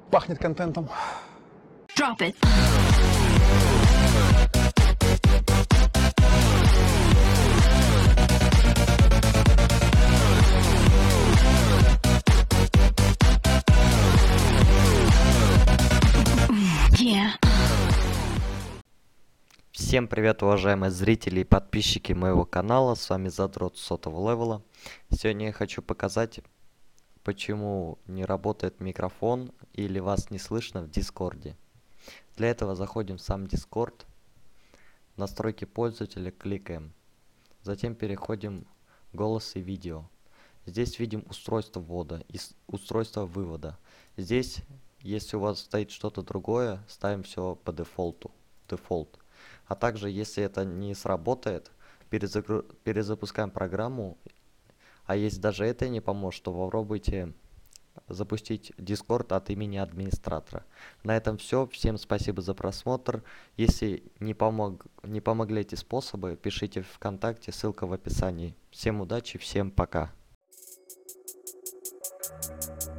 Пахнет контентом. Drop it. Yeah. Всем привет, уважаемые зрители и подписчики моего канала, с вами Задрот сотого левела. Сегодня я хочу показать, почему не работает микрофон или вас не слышно в Дискорде. Для этого заходим в сам Дискорд, настройки пользователя кликаем, затем переходим в голос и видео. Здесь видим устройство ввода и устройство вывода. Здесь, если у вас стоит что-то другое, ставим все по дефолту. Дефолт. А также, если это не сработает, перезапускаем программу. А если даже это не поможет, то попробуйте запустить Discord от имени администратора. На этом все. Всем спасибо за просмотр. Если не помогли эти способы, пишите в ВКонтакте, ссылка в описании. Всем удачи, всем пока.